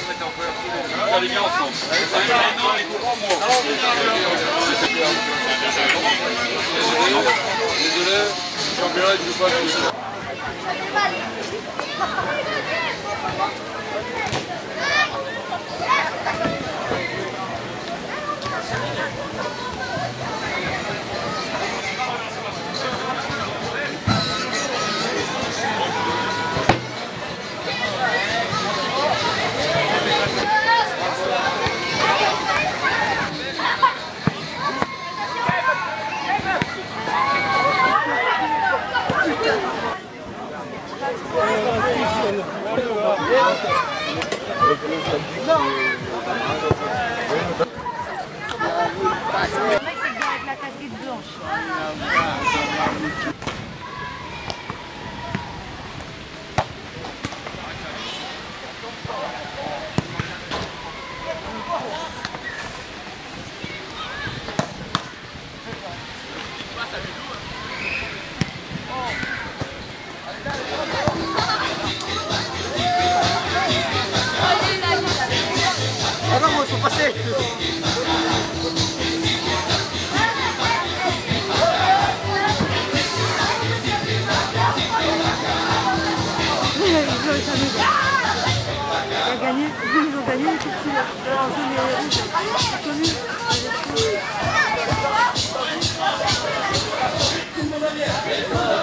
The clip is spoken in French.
faire les gars ensemble. Désolé, championnat, je joue pas. Ah non, moi, il faut passer. Il a gagné, ils ont gagné, en zone rouge.